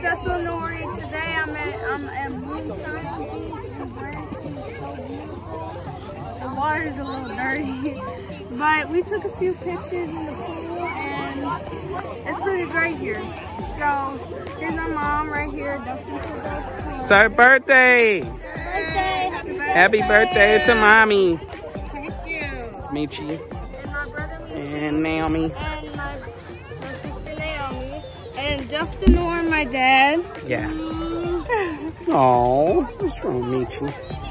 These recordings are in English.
JustDaNorm. Today I'm at Moonshine Beach in Branson. It's so beautiful. The water's a little dirty, but we took a few pictures in the pool and it's pretty great here. So here's my mom right here, Destined to go. It's our birthday. Happy birthday to mommy. Thank you. It's Michi And my brother Michi. and Naomi. And my sister Naomi. And JustDaNorm, my dad. Yeah. Oh, what's wrong, Michi?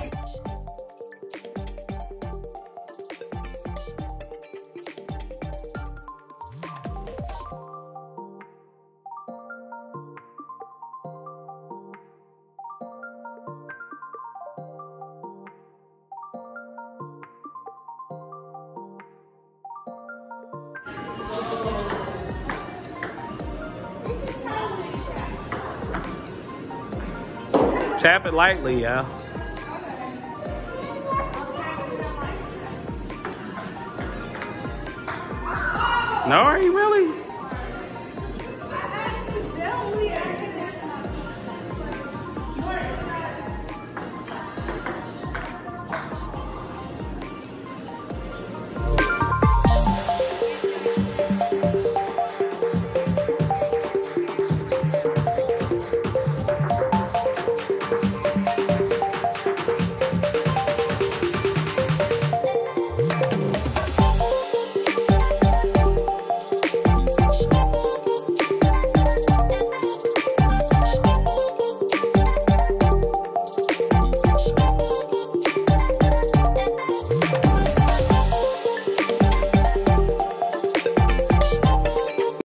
Tap it lightly, yeah. No, are you really?